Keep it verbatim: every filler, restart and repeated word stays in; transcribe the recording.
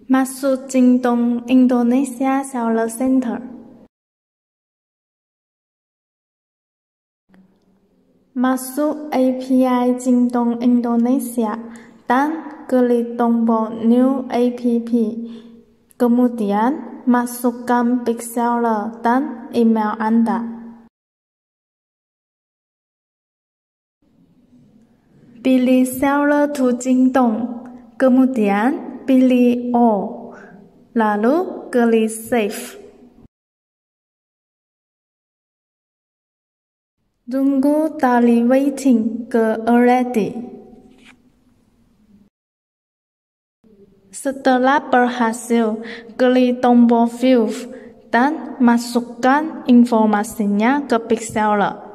Masuk Jingdong Indonesia Seller Center. Masuk A P I Jingdong Indonesia dan klik tombol New App. Kemudian masukkan Big Seller dan email Anda. Pilih Seller to Jingdong, kemudian pilih All, lalu klik Save. Tunggu tali waiting ke Already. Setelah berhasil, klik tombol View dan masukkan informasinya ke Big Seller.